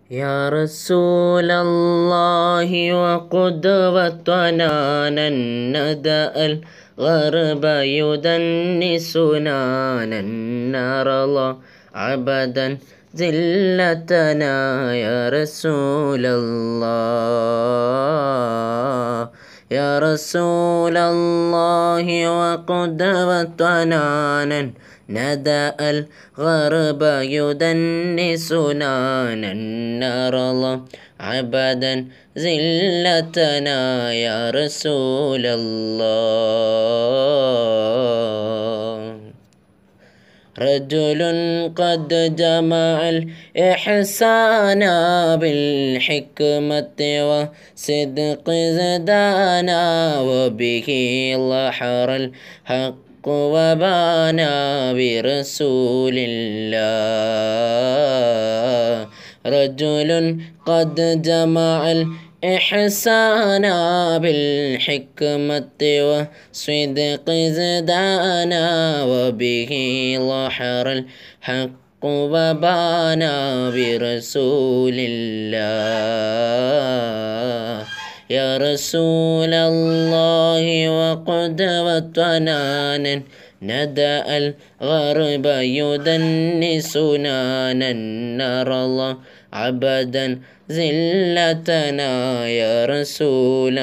يا رسول الله وقدوتنا ندأ الغرب يدنسنا نرى عبدا ذلتنا يا رسول الله يا رسول الله وقدوتنا ندأ الغرب يدنسنا نرى عبدا ذلتنا يا رسول الله رجل قد جمع الإحسان بالحكمة وصدق زدانا وبه ظهر الحق وبانا برسول الله رجل قد جمع الإحسان بالحكمة وصدق زدانا وبه ظهر الحق وبانا برسول الله يا رسول الله وقدوتنا ندأ الغرب يدنسنا نرى عبدا ذلتنا يا رسول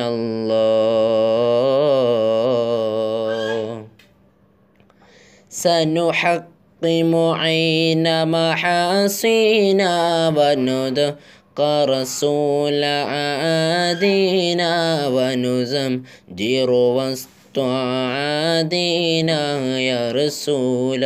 الله سنحطم عين محاصينا وندق رسول عادينا ونزمجر وسط عادينا يا رسول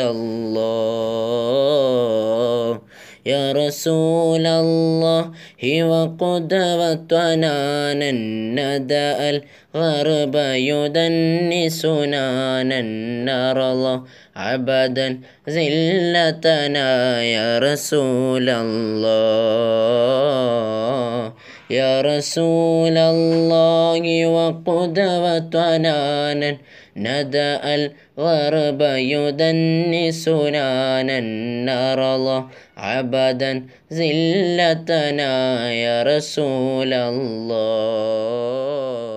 الله يا رسول الله وقدوتنا ندأ الغرب يدنسنا نرى عبدا ذلتنا يا رسول الله يا رسول الله وقدوتنا ندأ الغرب يدنسنا نرى عبدا ذلتنا يا رسول الله.